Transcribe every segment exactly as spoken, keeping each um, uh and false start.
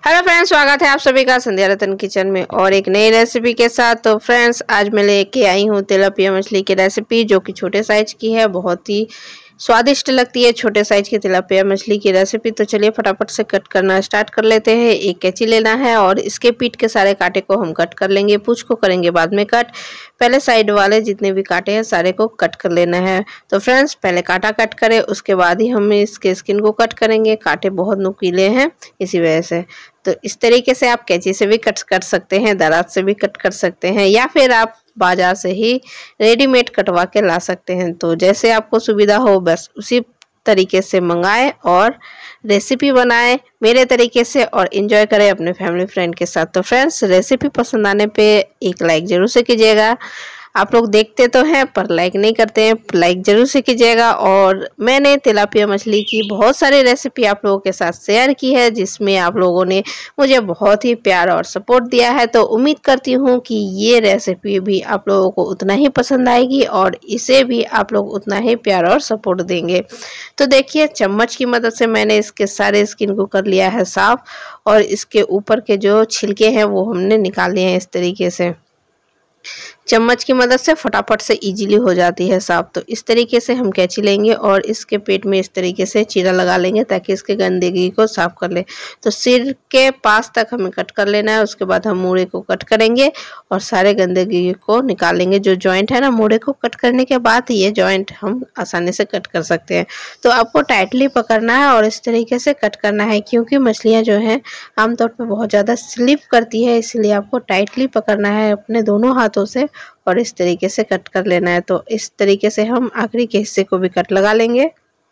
Hello friends, स्वागत है आप सभी का संध्या रतन किचन में और एक नई रेसिपी के साथ। तो फ्रेंड्स, आज मैं लेके आई हूँ तिलापिया मछली की रेसिपी, जो कि छोटे साइज की है। बहुत ही स्वादिष्ट लगती है छोटे साइज की तिलापिया मछली की रेसिपी। तो चलिए फटाफट से कट करना स्टार्ट कर लेते हैं। एक कैंची लेना है और इसके पीठ के सारे कांटे को हम कट कर लेंगे। पूंछ को करेंगे बाद में कट। पहले साइड वाले जितने भी कांटे हैं सारे को कट कर लेना है। तो फ्रेंड्स, पहले कांटा कट करें, उसके बाद ही हम इसके स्किन को कट करेंगे। कांटे बहुत नुकीले हैं इसी वजह से। तो इस तरीके से आप कैंची से भी कट कर सकते हैं, दराज से भी कट कर सकते हैं, या फिर आप बाजार से ही रेडीमेड कटवा के ला सकते हैं। तो जैसे आपको सुविधा हो बस उसी तरीके से मंगाएं और रेसिपी बनाएं मेरे तरीके से और एंजॉय करें अपने फैमिली फ्रेंड के साथ। तो फ्रेंड्स, रेसिपी पसंद आने पे एक लाइक जरूर से कीजिएगा। आप लोग देखते तो हैं पर लाइक नहीं करते हैं, लाइक जरूर से कीजिएगा। और मैंने तिलापिया मछली की बहुत सारी रेसिपी आप लोगों के साथ शेयर की है, जिसमें आप लोगों ने मुझे बहुत ही प्यार और सपोर्ट दिया है। तो उम्मीद करती हूँ कि ये रेसिपी भी आप लोगों को उतना ही पसंद आएगी और इसे भी आप लोग उतना ही प्यार और सपोर्ट देंगे। तो देखिए, चम्मच की मदद से मैंने इसके सारे स्किन को कर लिया है साफ, और इसके ऊपर के जो छिलके हैं वो हमने निकाल लिए हैं इस तरीके से। चम्मच की मदद से फटाफट से इजीली हो जाती है साफ। तो इस तरीके से हम कैंची लेंगे और इसके पेट में इस तरीके से चीरा लगा लेंगे ताकि इसके गंदगी को साफ कर ले। तो सिर के पास तक हमें कट कर लेना है। उसके बाद हम मूड़े को कट करेंगे और सारे गंदगी को निकाल लेंगे। जो जॉइंट है ना, मूड़े को कट करने के बाद ये जॉइंट हम आसानी से कट कर सकते हैं। तो आपको टाइटली पकड़ना है और इस तरीके से कट करना है, क्योंकि मछलियाँ जो हैं आमतौर पर बहुत ज़्यादा स्लिप करती है, इसलिए आपको टाइटली पकड़ना है अपने दोनों हाथों से और इस तरीके से कट कर लेना है। तो इस तरीके से हम आखिरी के हिस्से को भी कट लगा लेंगे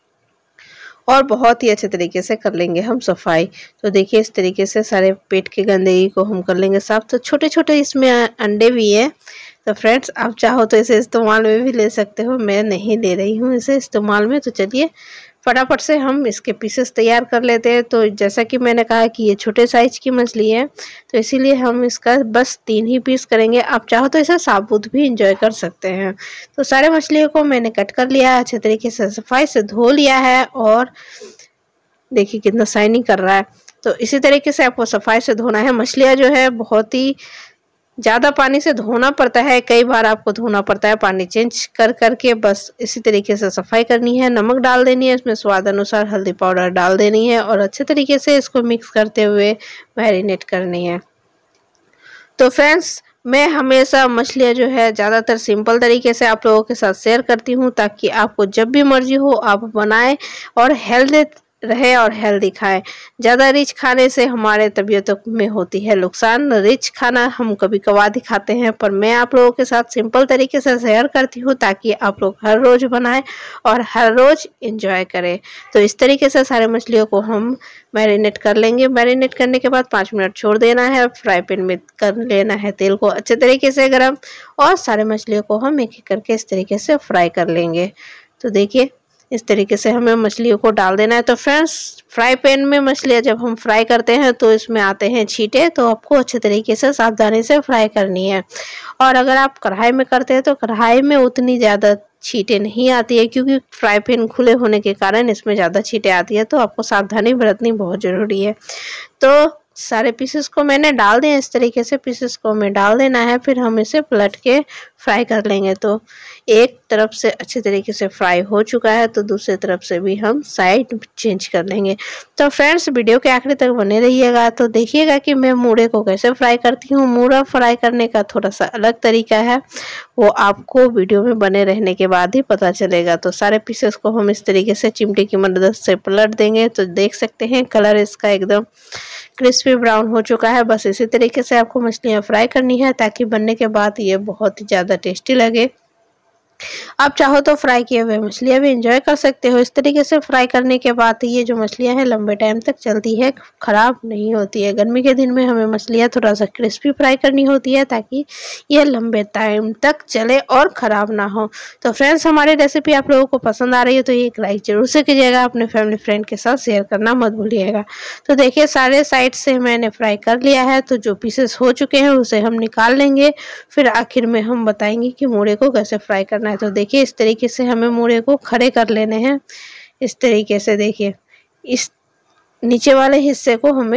और बहुत ही अच्छे तरीके से कर लेंगे हम सफाई। तो देखिए, इस तरीके से सारे पेट की गंदगी को हम कर लेंगे साफ। तो छोटे छोटे इसमें अंडे भी हैं। तो फ्रेंड्स, आप चाहो तो इसे इस्तेमाल में भी ले सकते हो, मैं नहीं ले रही हूँ इसे इस्तेमाल में। तो चलिए फटाफट से हम इसके पीसेस तैयार कर लेते हैं। तो जैसा कि मैंने कहा कि ये छोटे साइज की मछली है, तो इसीलिए हम इसका बस तीन ही पीस करेंगे। आप चाहो तो इसे साबुत भी इंजॉय कर सकते हैं। तो सारे मछलियों को मैंने कट कर लिया है, अच्छे तरीके से सफाई से धो लिया है और देखिए कितना शाइनिंग कर रहा है। तो इसी तरीके से आपको सफाई से धोना है। मछलियाँ जो है बहुत ही ज़्यादा पानी से धोना पड़ता है, कई बार आपको धोना पड़ता है पानी चेंज कर करके। बस इसी तरीके से सफाई करनी है। नमक डाल देनी है, इसमें स्वाद अनुसार हल्दी पाउडर डाल देनी है और अच्छे तरीके से इसको मिक्स करते हुए मैरिनेट करनी है। तो फ्रेंड्स, मैं हमेशा मछलियाँ जो है ज़्यादातर सिंपल तरीके से आप लोगों के साथ शेयर करती हूँ, ताकि आपको जब भी मर्जी हो आप बनाएं और हेल्दी रहे और हेल्दी खाएं। ज़्यादा रिच खाने से हमारे तबीयतों में होती है नुकसान। रिच खाना हम कभी कभार ही खाते हैं, पर मैं आप लोगों के साथ सिंपल तरीके से शेयर करती हूँ ताकि आप लोग हर रोज़ बनाएं और हर रोज़ एंजॉय करें। तो इस तरीके से सारे मछलियों को हम मैरिनेट कर लेंगे। मैरिनेट करने के बाद पाँच मिनट छोड़ देना है। फ्राई पैन में कर लेना है तेल को अच्छे तरीके से गर्म और सारे मछलियों को हम एक एक करके इस तरीके से फ्राई कर लेंगे। तो देखिए, इस तरीके से हमें मछलियों को डाल देना है। तो फ्रेंड्स, फ्राई पैन में मछलियाँ जब हम फ्राई करते हैं तो इसमें आते हैं छींटे, तो आपको अच्छे तरीके से सावधानी से फ्राई करनी है। और अगर आप कढ़ाई में करते हैं तो कढ़ाई में उतनी ज़्यादा छींटे नहीं आती है, क्योंकि फ्राई पैन खुले होने के कारण इसमें ज़्यादा छींटे आती है। तो आपको सावधानी बरतनी बहुत ज़रूरी है। तो सारे पीसेस को मैंने डाल दिए, इस तरीके से पीसेस को हमें डाल देना है। फिर हम इसे पलट के फ्राई कर लेंगे। तो एक तरफ से अच्छे तरीके से फ्राई हो चुका है, तो दूसरी तरफ से भी हम साइड चेंज कर लेंगे। तो फ्रेंड्स, वीडियो के आखिरी तक बने रहिएगा। तो देखिएगा कि मैं मूड़े को कैसे फ्राई करती हूँ। मूड़ा फ्राई करने का थोड़ा सा अलग तरीका है, वो आपको वीडियो में बने रहने के बाद ही पता चलेगा। तो सारे पीसेस को हम इस तरीके से चिमटे की मदद से पलट देंगे। तो देख सकते हैं कलर इसका एकदम क्रिस्पी ब्राउन हो चुका है। बस इसी तरीके से आपको मछलियाँ फ्राई करनी है ताकि बनने के बाद ये बहुत ही ज़्यादा टेस्टी लगे। आप चाहो तो फ्राई किए हुए मछलियाँ भी एंजॉय कर सकते हो। इस तरीके से फ्राई करने के बाद ये जो मछलियाँ हैं लंबे टाइम तक चलती है, खराब नहीं होती है। गर्मी के दिन में हमें मछलियाँ थोड़ा सा क्रिस्पी फ्राई करनी होती है ताकि ये लंबे टाइम तक चले और ख़राब ना हो। तो फ्रेंड्स, हमारी रेसिपी आप लोगों को पसंद आ रही है तो एक लाइक जरूर से कीजिएगा, अपने फैमिली फ्रेंड के साथ शेयर करना मत भूलिएगा। तो देखिए, सारे साइड से मैंने फ्राई कर लिया है। तो जो पीसेस हो चुके हैं उसे हम निकाल लेंगे। फिर आखिर में हम बताएंगे कि मूड़े को कैसे फ्राई करना है। तो देखिए, इस तरीके से हमें मूड़े को खड़े कर लेने हैं। इस तरीके से देखिए, इस नीचे वाले हिस्से को हमें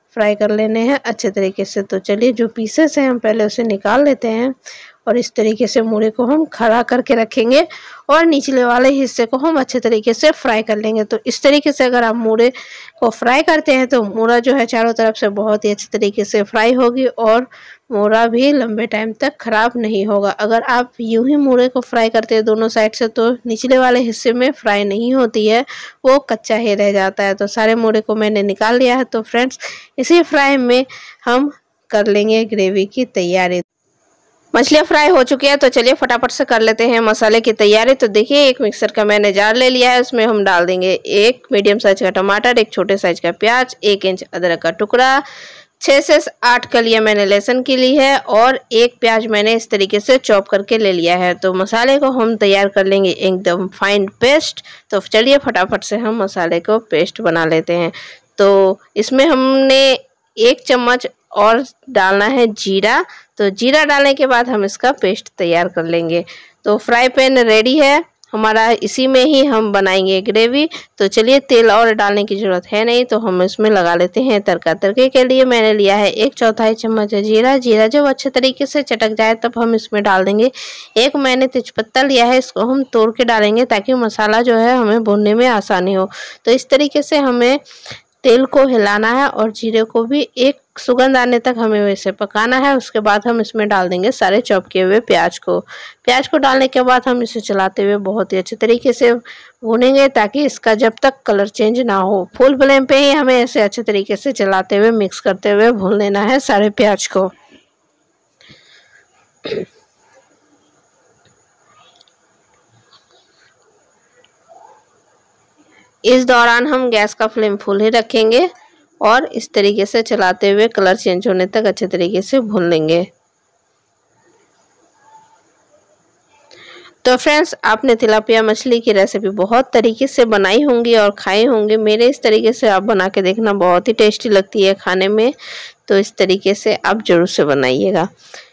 फ्राई कर लेने हैं अच्छे तरीके से। तो चलिए जो पीसेस हैं हम पहले उसे निकाल लेते हैं और इस तरीके से मूढ़े को हम खड़ा करके रखेंगे और निचले वाले हिस्से को हम अच्छे तरीके से फ्राई कर लेंगे। तो इस तरीके से अगर आप मूढ़े को फ्राई करते हैं तो मूढ़ा जो है चारों तरफ से बहुत ही अच्छे तरीके से फ्राई होगी और मूढ़ा भी लंबे टाइम तक खराब नहीं होगा। अगर आप यूं ही मूढ़े को फ्राई करते हैं दोनों साइड से तो निचले वाले हिस्से में फ्राई नहीं होती है, वो कच्चा ही रह जाता है। तो सारे मूढ़े को मैंने निकाल लिया है। तो फ्रेंड्स इसी फ्राई में हम कर लेंगे ग्रेवी की तैयारी। मछलियाँ फ्राई हो चुकी है तो चलिए फटाफट से कर लेते हैं मसाले की तैयारी। तो देखिए एक मिक्सर का मैंने जार ले लिया है, उसमें हम डाल देंगे एक मीडियम साइज का टमाटर, एक छोटे साइज का प्याज, एक इंच अदरक का टुकड़ा, छः से आठ कलियां मैंने लहसुन की ली है और एक प्याज मैंने इस तरीके से चॉप करके ले लिया है। तो मसाले को हम तैयार कर लेंगे एकदम फाइन पेस्ट। तो चलिए फटाफट से हम मसाले को पेस्ट बना लेते हैं। तो इसमें हमने एक चम्मच और डालना है जीरा। तो जीरा डालने के बाद हम इसका पेस्ट तैयार कर लेंगे। तो फ्राई पैन रेडी है हमारा, इसी में ही हम बनाएंगे ग्रेवी। तो चलिए तेल और डालने की ज़रूरत है नहीं, तो हम इसमें लगा लेते हैं तड़का। तड़के के लिए मैंने लिया है एक चौथाई चम्मच जीरा। जीरा जब अच्छे तरीके से चटक जाए तब हम इसमें डाल देंगे एक मैंने तेजपत्ता लिया है, इसको हम तोड़ के डालेंगे ताकि मसाला जो है हमें भूनने में आसानी हो। तो इस तरीके से हमें तेल को हिलाना है और जीरे को भी एक सुगंध आने तक हमें वैसे पकाना है। उसके बाद हम इसमें डाल देंगे सारे चॉप किए हुए प्याज को। प्याज को डालने के बाद हम इसे चलाते हुए बहुत ही अच्छे तरीके से भूनेंगे ताकि इसका जब तक कलर चेंज ना हो। फुल फ्लेम पे ही हमें ऐसे अच्छे तरीके से चलाते हुए मिक्स करते हुए भून लेना है सारे प्याज को। इस दौरान हम गैस का फ्लेम फुल ही रखेंगे और इस तरीके से चलाते हुए कलर चेंज होने तक अच्छे तरीके से भून लेंगे। तो फ्रेंड्स आपने तिलापिया मछली की रेसिपी बहुत तरीके से बनाई होंगी और खाई होंगी। मेरे इस तरीके से आप बना के देखना, बहुत ही टेस्टी लगती है खाने में। तो इस तरीके से आप जरूर से बनाइएगा।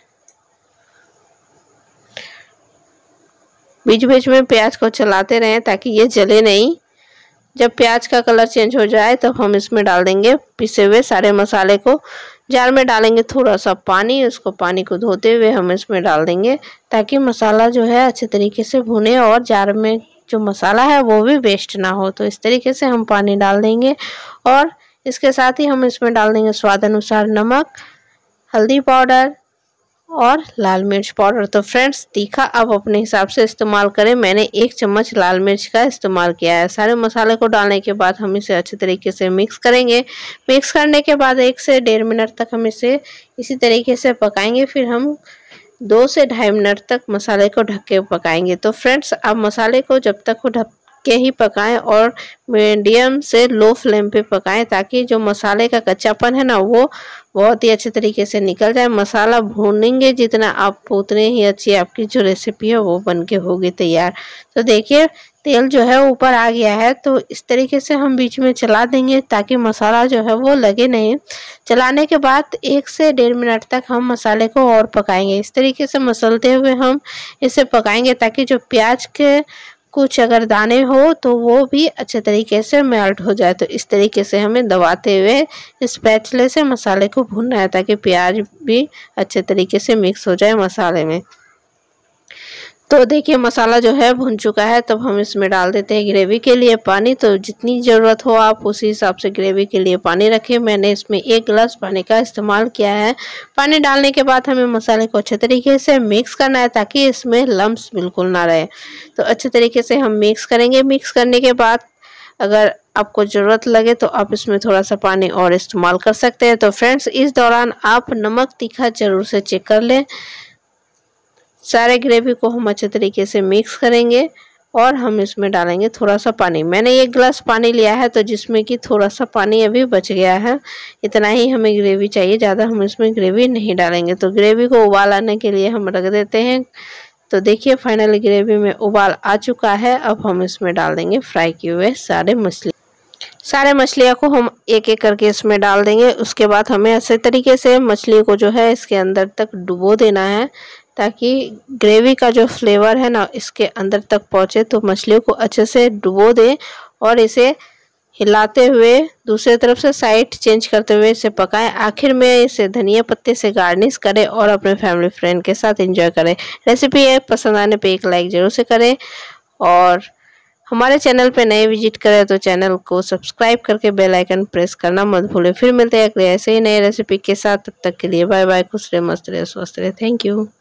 बीच बीच में प्याज को चलाते रहें ताकि ये जले नहीं। जब प्याज का कलर चेंज हो जाए तब हम इसमें डाल देंगे पिसे हुए सारे मसाले को। जार में डालेंगे थोड़ा सा पानी, उसको पानी को धोते हुए हम इसमें डाल देंगे ताकि मसाला जो है अच्छे तरीके से भुने और जार में जो मसाला है वो भी वेस्ट ना हो। तो इस तरीके से हम पानी डाल देंगे और इसके साथ ही हम इसमें डाल देंगे स्वाद अनुसार नमक, हल्दी पाउडर और लाल मिर्च पाउडर। तो फ्रेंड्स तीखा आप अपने हिसाब से इस्तेमाल करें, मैंने एक चम्मच लाल मिर्च का इस्तेमाल किया है। सारे मसाले को डालने के बाद हम इसे अच्छे तरीके से मिक्स करेंगे। मिक्स करने के बाद एक से डेढ़ मिनट तक हम इसे इसी तरीके से पकाएंगे। फिर हम दो से ढाई मिनट तक मसाले को ढक के पकाएंगे। तो फ्रेंड्स आप मसाले को जब तक वो ढक के ही पकाएं और मीडियम से लो फ्लेम पे पकाएं ताकि जो मसाले का कच्चापन है ना वो बहुत ही अच्छे तरीके से निकल जाए। मसाला भूनेंगे जितना आप उतने ही अच्छी आपकी जो रेसिपी है वो बन के होगी तैयार। तो देखिए तेल जो है ऊपर आ गया है। तो इस तरीके से हम बीच में चला देंगे ताकि मसाला जो है वो लगे नहीं। चलाने के बाद एक से डेढ़ मिनट तक हम मसाले को और पकाएंगे। इस तरीके से मसलते हुए हम इसे पकाएंगे ताकि जो प्याज के कुछ अगर दाने हो तो वो भी अच्छे तरीके से मेल्ट हो जाए। तो इस तरीके से हमें दबाते हुए इस पैचले से मसाले को भूनना है ताकि प्याज भी अच्छे तरीके से मिक्स हो जाए मसाले में। तो देखिए मसाला जो है भुन चुका है। तब हम इसमें डाल देते हैं ग्रेवी के लिए पानी। तो जितनी ज़रूरत हो आप उसी हिसाब से ग्रेवी के लिए पानी रखें। मैंने इसमें एक गिलास पानी का इस्तेमाल किया है। पानी डालने के बाद हमें मसाले को अच्छे तरीके से मिक्स करना है ताकि इसमें लम्स बिल्कुल ना रहे। तो अच्छे तरीके से हम मिक्स करेंगे। मिक्स करने के बाद अगर आपको ज़रूरत लगे तो आप इसमें थोड़ा सा पानी और इस्तेमाल कर सकते हैं। तो फ्रेंड्स इस दौरान आप नमक तीखा ज़रूर से चेक कर लें। सारे ग्रेवी को हम अच्छे तरीके से मिक्स करेंगे और हम इसमें डालेंगे थोड़ा सा पानी। मैंने एक गिलास पानी लिया है तो जिसमें कि थोड़ा सा पानी अभी बच गया है। इतना ही हमें ग्रेवी चाहिए, ज़्यादा हम इसमें ग्रेवी नहीं डालेंगे। तो ग्रेवी को उबाल आने के लिए हम रख देते हैं। तो देखिए फाइनली ग्रेवी में उबाल आ चुका है। अब हम इसमें डाल देंगे फ्राई किए हुए सारे मछली सारे मछलियों को हम एक एक करके इसमें डाल देंगे। उसके बाद हमें ऐसे तरीके से मछली को जो है इसके अंदर तक डुबो देना है ताकि ग्रेवी का जो फ्लेवर है ना इसके अंदर तक पहुँचे। तो मछलियों को अच्छे से डुबो दें और इसे हिलाते हुए दूसरे तरफ से साइड चेंज करते हुए इसे पकाएं। आखिर में इसे धनिया पत्ते से गार्निश करें और अपने फैमिली फ्रेंड के साथ एंजॉय करें। रेसिपी है पसंद आने पे एक लाइक जरूर से करें और हमारे चैनल पे नए विजिट करें तो चैनल को सब्सक्राइब करके बेल आइकन प्रेस करना मत भूलें। फिर मिलते हैं अगले ऐसे ही नए रेसिपी के साथ, तब तक के लिए बाय बाय। खुश रहे, मस्त रहे, स्वस्थ रहे। Thank you.